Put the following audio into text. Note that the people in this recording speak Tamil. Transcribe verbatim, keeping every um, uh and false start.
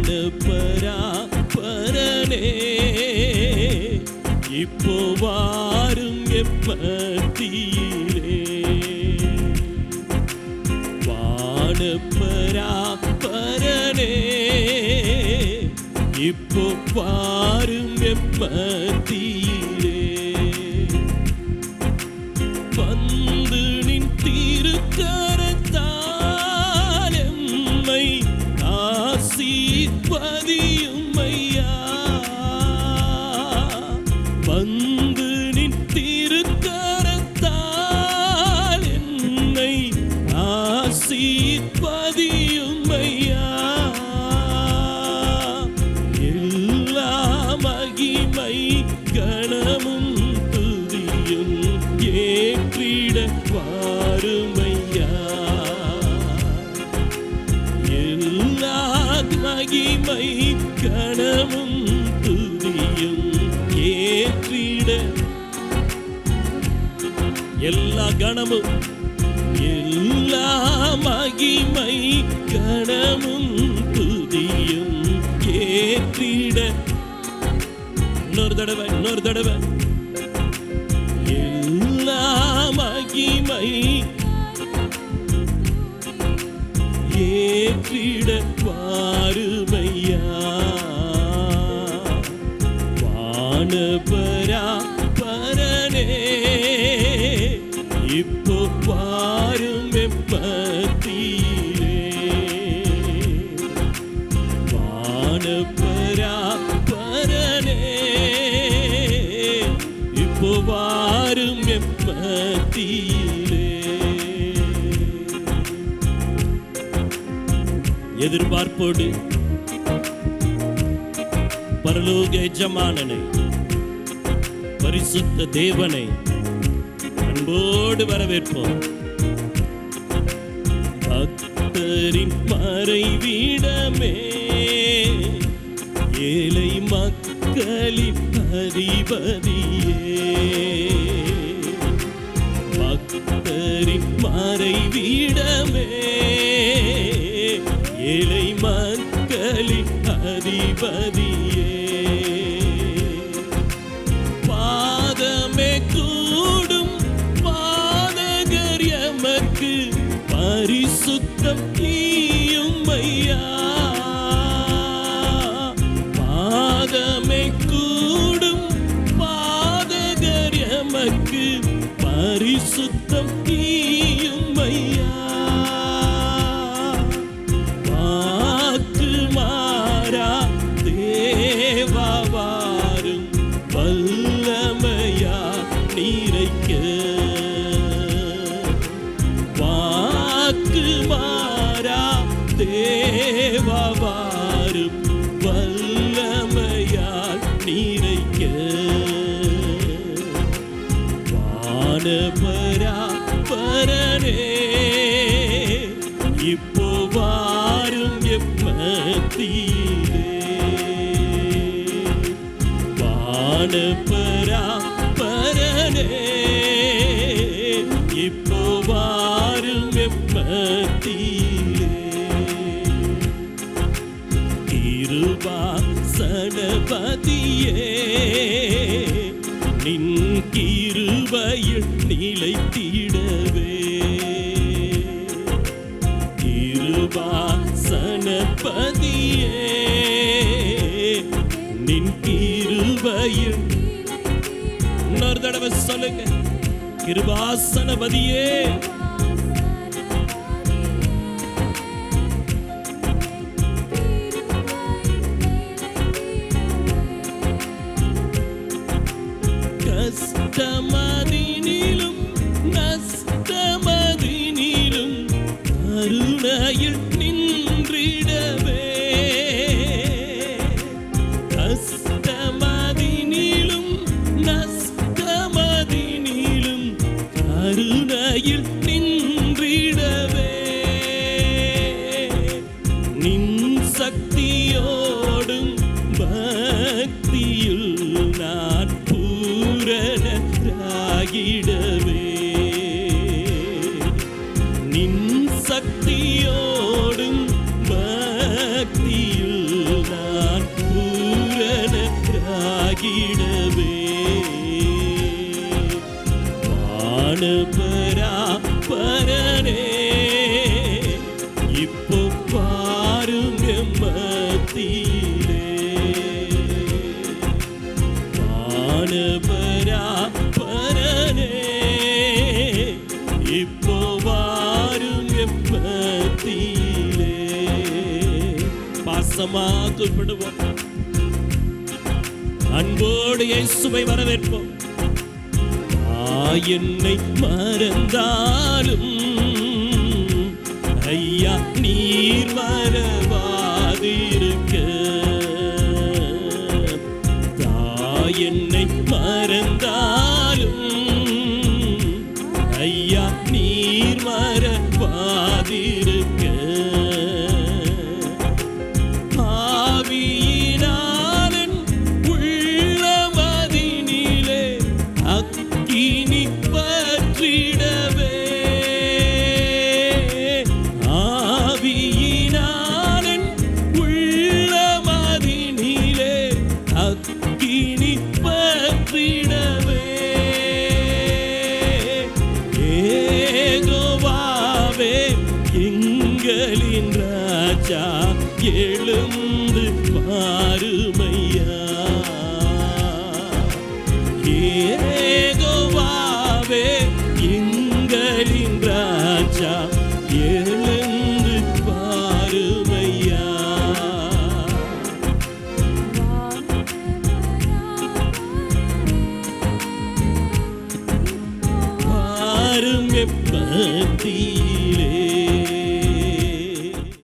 வானபரா பரனே இப்போ வாரும் எப்பத்தியிலே வானபரா பரனே இப்போ வாரும் எப்பத்தியிலே வந்து நின் திருக்கரத்தால் எம்மை ஆசீர்வதியும் ஐயா வந்து நின் திருக்கரத்தால் என்னை ஆசீர்வதியும் ஐயா எல்லா மகிமை கணமும் துதியும் ஏற்றிட வாருமையா எல்லா மகிமை கணமும் துதியும் ஏற்றிட எல்லா கணமும் எல்லா மகிமை கணமும் துதியும் ஏற்றிட இன்னொரு தடவை இன்னொரு தடவை எல்லா மகிமை ஏற்றிட வாருமையா வானபரா பரனே இப்போ வாரும் எப்பத்தியிலே வானபரா பரனே இப்போ வாரும் எப்பத்தியிலே எதிர்பார்ப்போடு பரலோக எஜமானனை பரிசுத்த தேவனை அன்போடு வரவேற்போம். பக்தரின் மறைவிடமே ஏழை மக்களின் அதிபதியே பக்தரின் மறைவிடமே ஏழை மக்களின் அதிபதியே பாதமே கூடும் பாதகர் எமக்கு பரிசுத்தம் ஈயும் ஐயா பாதமே கூடும் பாதகர் எமக்கு பரிசுத்தம் ஈயும் ஐயா வாக்கு மாறா தேவா வாரும் வல்லமையா நீரைக்க வாக்கு மாறா தேவா வாரும் வல்லமையால் நீரைக்க வானபரா பரனே இப்போ வாரும் எப்பத்தியிலே வானபரா பரனே இப்போ வாரும் எப்பத்தியிலே கிருபாசனபதியே நின் கிருபையில் நிலைத்திடவே கிருபாசனபதியே நின் கிருபையில் இன்னொரு தடவை சொல்லுங்க கிருபாசனபதியே கஷ்டமதினிலும் நஷ்டமதினிலும் கருணையில் நின்றிடவே கஷ்டமதினிலும் நஷ்டமதினிலும் கருணையில் நின்றிடவே நின் சக்தியோடும் பக்தியில் நான் பூரணராகிடவே நின் சக்தியோடும் மகிழவே வானபரா பரனே இப்போ பாரும் எம்மத்திலே வானபரா பரனே இப்போ வாரும் எம்மத்திலே பாசமா கூப்பிடுவோம் அன்போடு இயேசுவை வரவேற்போம் என்னை மறந்தாலும் ஐயா நீர் மறவாதிருக்க தாய் என்னை மறந்தாலும் ஐயா நீர் மறவாதிருக்க ஆவியினாலன் உள்ளமதினிலே அக்கினி பற்றிடவே ஆவியினாலன் உள்ளமதினிலே அக்கினி பற்றிடவே ஏகோவாவே எங்களின் ராஜா எழுந்து பாருமையா ஏகோவாவே